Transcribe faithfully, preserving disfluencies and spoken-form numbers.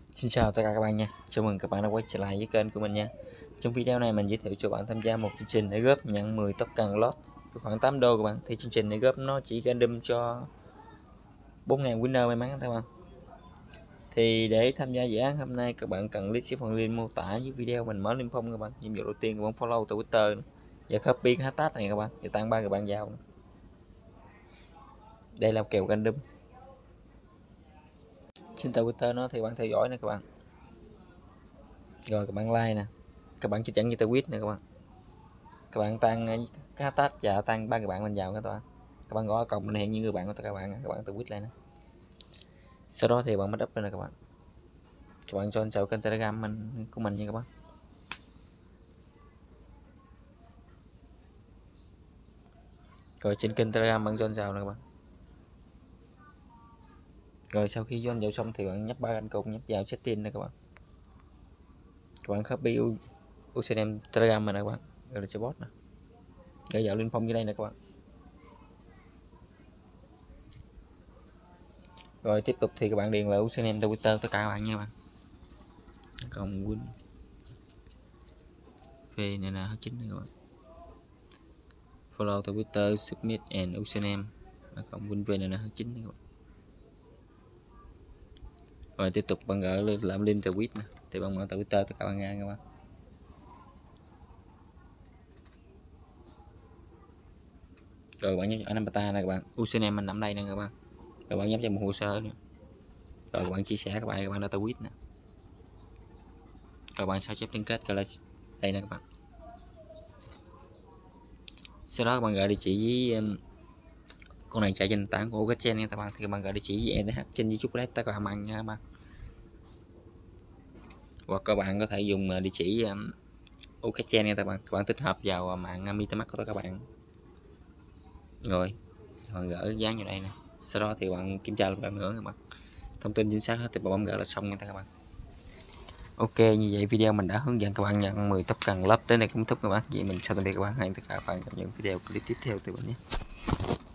Xin chào tất cả các bạn nha, chào mừng các bạn đã quay trở lại với kênh của mình nha. Trong video này mình giới thiệu cho bạn tham gia một chương trình để góp nhận mười token lot của khoảng tám đô các bạn. Thì chương trình này góp nó chỉ random cho bốn nghìn winner may mắn các bạn. Thì để tham gia dự án hôm nay các bạn cần click vào phần link mô tả dưới video mình mở niêm phong các bạn. Nhiệm vụ đầu tiên các bạn follow từ Twitter và copy cái hashtag này các bạn để tăng ba các bạn vào. Đây là kèo random. Trên tờ Twitter nó thì bạn theo dõi nè các bạn. Rồi các bạn like nè, các bạn chỉ dẫn như tờ quýt nè các bạn. Các bạn tăng cái hashtag và tăng ba người bạn mình vào các bạn. Các bạn gõ cộng mình hiện như người bạn của các bạn, các bạn tự quýt lại nè. Sau đó thì bạn bắt up lên nè các bạn. Các bạn join vào kênh Telegram mình của mình nha các bạn. Rồi trên kênh Telegram bạn join vào nè các bạn. Rồi sau khi join vào xong thì bạn nhấp ba anh cùng nhấp vào setting nè các bạn. Các bạn copy username Telegram mình nè các bạn. Rồi là cho bot nè. Để vào link phong dưới đây nè các bạn. Rồi tiếp tục thì các bạn điền lại username Twitter tất cả các bạn nha các bạn. Còn win về này là chín này các bạn. Follow Twitter submit and username còn win về này là chín này các bạn. Rồi tiếp tục bạn gỡ làm link tweet nè thì bạn mở Twitter tất cả bạn nghe các bạn. Rồi bạn nhấp ở avatar này các bạn, username mình nằm đây nè các bạn. Rồi bạn nhấp vào một hồ sơ nữa. Rồi các bạn chia sẻ các bạn các bạn đã tweet nè. Rồi bạn sao chép liên kết gọi là đây nè các bạn. Sau đó các bạn gửi địa chỉ với um, con này chạy trên nền tảng của Gatchen nha các bạn, thì các bạn gửi địa chỉ với e đê hát trên YouTube đấy tất cả các bạn nha các bạn. Hoặc các bạn có thể dùng địa chỉ um, Gatchen nha các bạn, các bạn tích hợp vào mạng MetaMask của các bạn. Rồi bạn gửi dán vào đây nè. Sau đó thì bạn kiểm tra một lần nữa các bạn. Thông tin chính xác hết thì bạn gửi là xong nha các bạn. Ok, như vậy video mình đã hướng dẫn các bạn nhận mười token lớp đến đây cũng thúc các bạn. Vậy mình chào tạm biệt các bạn, hẹn tất cả các bạn trong những video clip tiếp theo từ mình nhé.